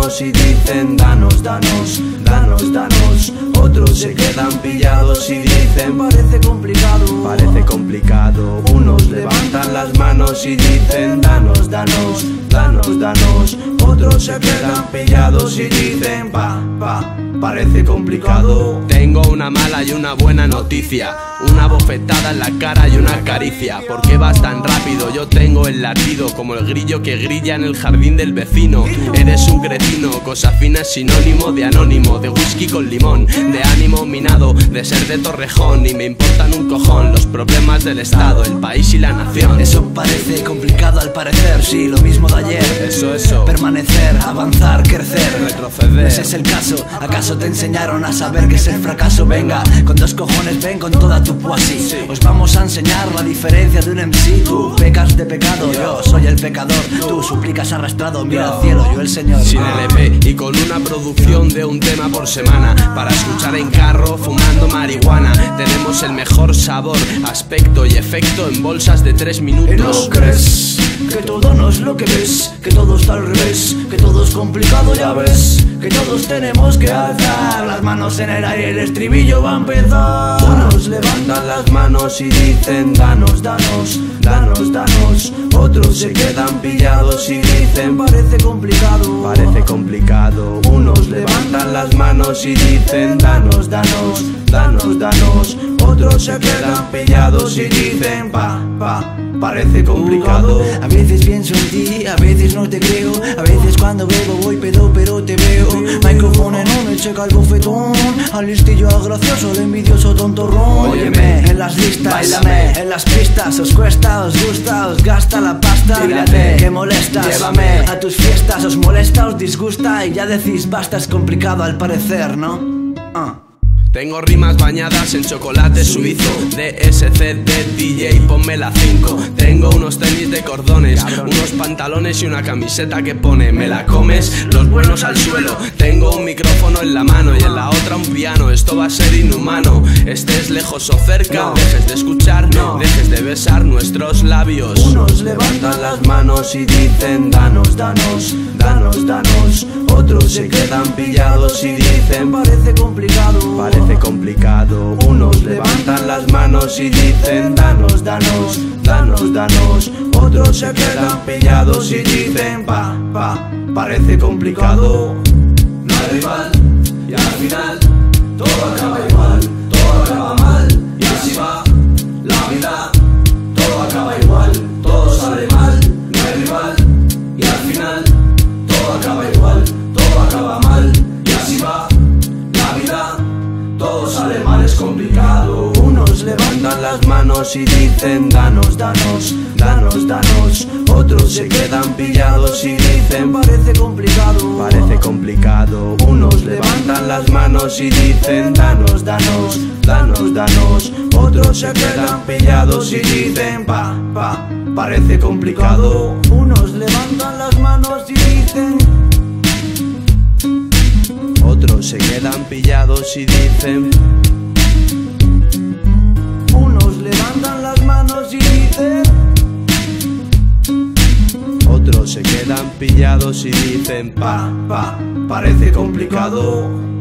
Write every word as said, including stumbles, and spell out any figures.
manos y dicen danos, danos, danos, danos. Otros se quedan pillados y dicen parece complicado, parece complicado. Unos levantan las manos y dicen danos, danos, danos, danos. Otros se quedan pillados y dicen pa, pa, parece complicado. Tengo una mala y una buena noticia, una bofetada en la cara y una caricia. ¿Por qué vas tan rápido? Yo tengo el latido como el grillo que grilla en el jardín del vecino. Eres un cretino, cosa fina es sinónimo de anónimo, de whisky con limón, de ánimo minado, de ser de Torrejón. Y me importan un cojón los problemas del Estado, el país y la nación. Eso parece complicado al parecer, sí, lo mismo de ayer. Eso, eso. Permanecer, avanzar, crecer, retroceder. Ese es el caso. ¿Acaso te enseñaron a saber qué es el fracaso? Venga, con dos cojones ven con toda tu poesía. Sí. Os vamos a enseñar la diferencia de un M C. Tú pecas de pecado, yo soy el pecador. Tú suplicas arrastrado, mira al cielo, yo el Señor. Sin L P y con una producción de un tema por semana, para escuchar en carro fumando marihuana. Tenemos el mejor sabor, aspecto y efecto en bolsas de tres minutos. ¿Y no crees que todo no es lo que ves? Que todo está al revés, que todo es complicado, ya ves. Que todos tenemos que alzar las manos en el aire, el estribillo va a empezar. Unos levantan las manos y dicen danos, danos, danos, danos. Otros se quedan pillados y dicen parece complicado, parece complicado. Unos levantan las manos y dicen danos, danos, danos, danos. Otros se quedan pillados y dicen pa, pa, parece complicado. A veces pienso en ti, a veces no te creo. A veces cuando bebo voy pedo pero te veo. Micrófono en uno y checa el bofetón. Al listillo, al gracioso, al envidioso tontorrón. Óyeme, en las listas, bailame, en las pistas. Os cuesta, os gusta, os gasta la pasta. Tírate, que molestas, llévame a tus fiestas. Os molesta, os disgusta y ya decís basta, es complicado al parecer, ¿no? Uh. Tengo rimas bañadas en chocolate suizo, D S C de D J, ponme la cinco. Tengo unos tenis de cordones, unos pantalones y una camiseta que pone me la comes, los buenos al suelo. Tengo un micrófono en la mano y en la otra un piano. Esto va a ser inhumano, estés lejos o cerca, no dejes de escuchar, no dejes de besar nuestros labios. Unos levantan las manos y dicen danos, danos, danos, danos. Otros se quedan pillados y dicen parece complicado, parece complicado. Unos levantan las manos y dicen danos, danos, danos, danos. Otros se quedan pillados y dicen pa, pa, parece complicado. No hay rival y al final todo acaba igual, todo acaba mal y así va la vida. Todo acaba igual, todo sale mal. No hay rival y al final todo acaba igual, todo acaba mal y así va la vida. Todo sale mal, es complicado. Unos levantan las manos y dicen danos, danos, danos, danos. Otros se quedan pillados y dicen parece complicado, parece complicado. Unos levantan las manos y dicen danos, danos, danos, danos. Otros se quedan pillados y dicen pa, pa, parece complicado. Unos levantan las manos y dicen, otros se quedan pillados y dicen. Unos levantan las manos y dicen. Otros se quedan pillados y dicen pa, pa, parece complicado.